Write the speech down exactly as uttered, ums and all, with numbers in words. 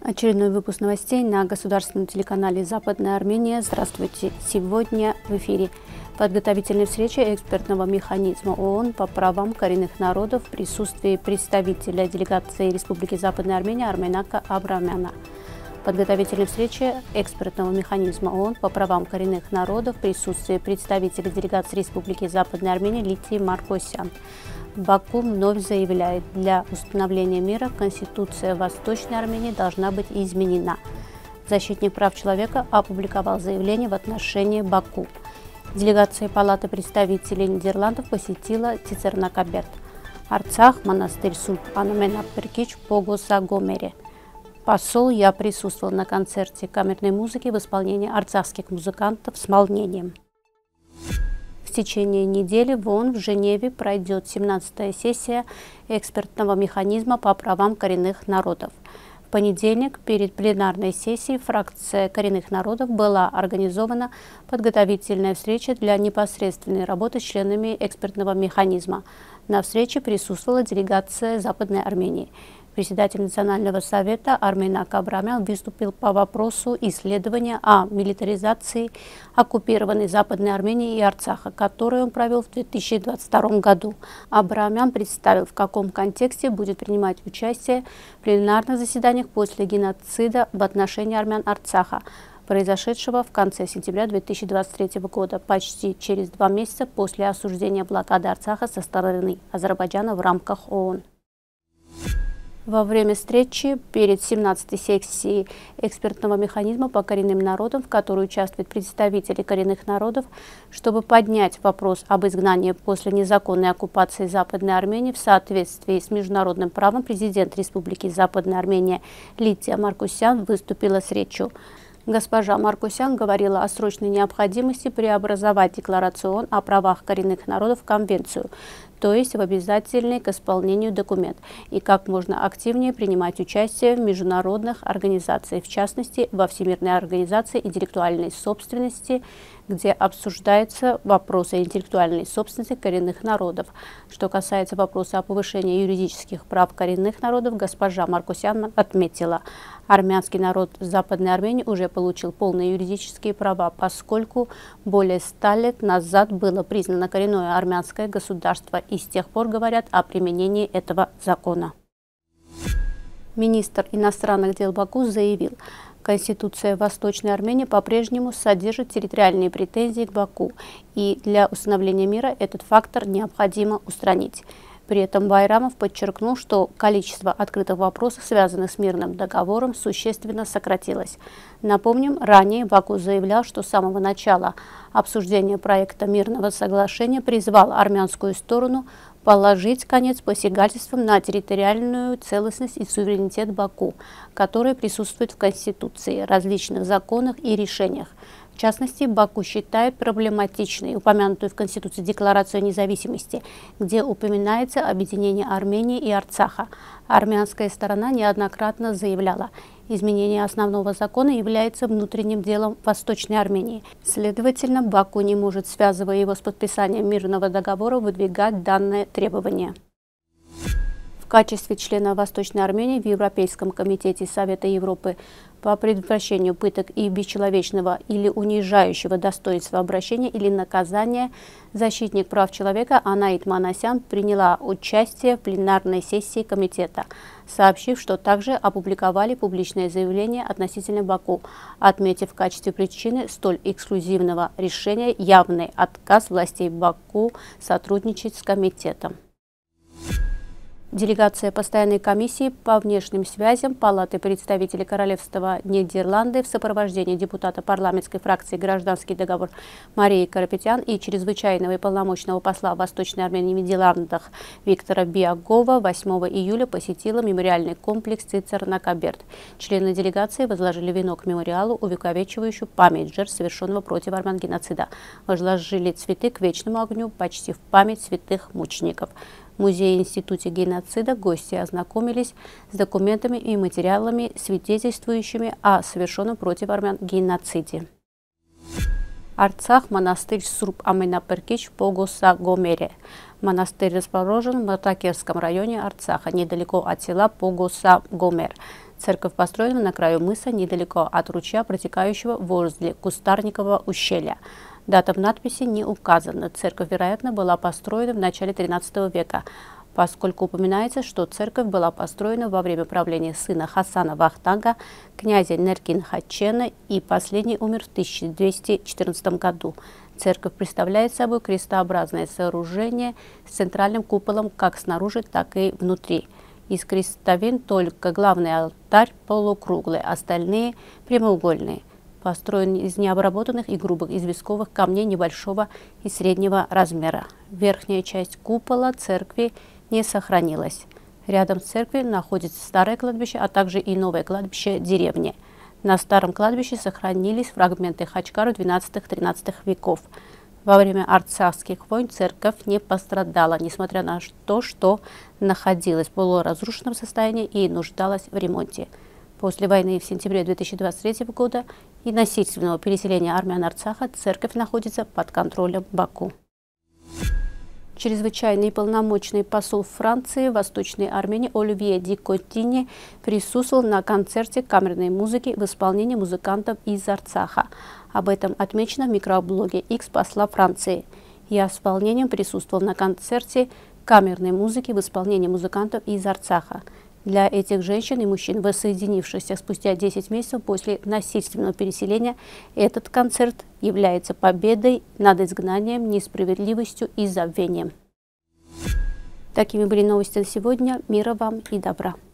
Очередной выпуск новостей на государственном телеканале «Западная Армения». Здравствуйте! Сегодня в эфире подготовительная встреча экспертного механизма ООН по правам коренных народов в присутствии представителя делегации Республики Западная Армения Арменака Абрамяна. Подготовительная встреча экспертного механизма ООН по правам коренных народов в присутствии представителя делегации Республики Западная Армения Лидии Маркосян. Баку вновь заявляет, для установления мира Конституция Восточной Армении должна быть изменена. Защитник прав человека опубликовал заявление в отношении Баку. Делегация Палаты представителей Нидерландов посетила Цицернакаберт. Арцах, монастырь Сульп Анаменапыркич, Погоса-Гомере. Посол, я присутствовал на концерте камерной музыки в исполнении арцахских музыкантов с волнением. В течение недели в ООН в Женеве пройдет семнадцатая сессия экспертного механизма по правам коренных народов. В понедельник перед пленарной сессией фракция коренных народов была организована подготовительная встреча для непосредственной работы с членами экспертного механизма. На встрече присутствовала делегация Западной Армении. Председатель Национального совета Арменак Абрамян выступил по вопросу исследования о милитаризации оккупированной Западной Армении и Арцаха, который он провел в две тысячи двадцать втором году. Абрамян представил, в каком контексте будет принимать участие в пленарных заседаниях после геноцида в отношении армян Арцаха, произошедшего в конце сентября две тысячи двадцать третьего года, почти через два месяца после осуждения блокады Арцаха со стороны Азербайджана в рамках ООН. Во время встречи перед семнадцатой сессией экспертного механизма по коренным народам, в которой участвуют представители коренных народов, чтобы поднять вопрос об изгнании после незаконной оккупации Западной Армении в соответствии с международным правом, президент Республики Западная Армения Лидия Маркосян выступила с речью. Госпожа Маркосян говорила о срочной необходимости преобразовать Декларацию ООН о правах коренных народов в Конвенцию, то есть в обязательный к исполнению документ, и как можно активнее принимать участие в международных организациях, в частности, во Всемирной организации интеллектуальной собственности, где обсуждаются вопросы интеллектуальной собственности коренных народов. Что касается вопроса о повышении юридических прав коренных народов, госпожа Маркосян отметила, армянский народ Западной Армении уже получил полные юридические права, поскольку более ста лет назад было признано коренное армянское государство, и с тех пор говорят о применении этого закона. Министр иностранных дел Баку заявил, Конституция Восточной Армении по-прежнему содержит территориальные претензии к Баку, и для установления мира этот фактор необходимо устранить. При этом Байрамов подчеркнул, что количество открытых вопросов, связанных с мирным договором, существенно сократилось. Напомним, ранее Баку заявлял, что с самого начала обсуждения проекта мирного соглашения призвал армянскую сторону положить конец посягательствам на территориальную целостность и суверенитет Баку, которые присутствуют в Конституции, различных законах и решениях. В частности, Баку считает проблематичной упомянутую в Конституции Декларацию о независимости, где упоминается объединение Армении и Арцаха. Армянская сторона неоднократно заявляла, изменение основного закона является внутренним делом Восточной Армении. Следовательно, Баку не может, связывая его с подписанием мирного договора, выдвигать данное требование. В качестве члена Восточной Армении в Европейском комитете Совета Европы по предотвращению пыток и бесчеловечного или унижающего достоинства обращения или наказания защитник прав человека Анаит Манасян приняла участие в пленарной сессии комитета, сообщив, что также опубликовали публичное заявление относительно Баку, отметив в качестве причины столь эксклюзивного решения явный отказ властей Баку сотрудничать с комитетом. Делегация постоянной комиссии по внешним связям Палаты представителей Королевства Нидерланды в сопровождении депутата парламентской фракции «Гражданский договор» Марии Карапетян и чрезвычайного и полномочного посла Восточной Армении в Нидерландах Виктора Биагова восьмого июля посетила мемориальный комплекс Цицернакаберт. Члены делегации возложили венок к мемориалу, увековечивающую память жертв совершенного против армян геноцида. Возложили цветы к вечному огню почти в память святых мучеников. В музее-институте геноцида гости ознакомились с документами и материалами, свидетельствующими о совершенном против армян геноциде. Арцах, монастырь Сурб Аменапыркич, Погоса-Гомере. Монастырь расположен в Матакерском районе Арцаха, недалеко от села Погоса-Гомер. Церковь построена на краю мыса, недалеко от ручья, протекающего возле Кустарникового ущелья. Дата в надписи не указана. Церковь, вероятно, была построена в начале тринадцатого века, поскольку упоминается, что церковь была построена во время правления сына Хасана Вахтанга, князя Неркин-Хачена, и последний умер в тысяча двести четырнадцатом году. Церковь представляет собой крестообразное сооружение с центральным куполом как снаружи, так и внутри. Из крестовин только главный алтарь полукруглый, остальные прямоугольные. Построен из необработанных и грубых известковых камней небольшого и среднего размера. Верхняя часть купола церкви не сохранилась. Рядом с церковью находится старое кладбище, а также и новое кладбище деревни. На старом кладбище сохранились фрагменты Хачкару двенадцатого-тринадцатого веков. Во время арцахских войн церковь не пострадала, несмотря на то, что находилась в полуразрушенном состоянии и нуждалась в ремонте. После войны в сентябре две тысячи двадцать третьего года и насильственного переселения армян Арцаха церковь находится под контролем Баку. Чрезвычайный и полномочный посол Франции в Восточной Армении Оливье Ди Коттини присутствовал на концерте камерной музыки в исполнении музыкантов из Арцаха. Об этом отмечено в микроблоге X посла Франции. Я с волнением присутствовал на концерте камерной музыки в исполнении музыкантов из Арцаха. Для этих женщин и мужчин, воссоединившихся спустя десять месяцев после насильственного переселения, этот концерт является победой над изгнанием, несправедливостью и забвением. Такими были новости на сегодня. Мира вам и добра.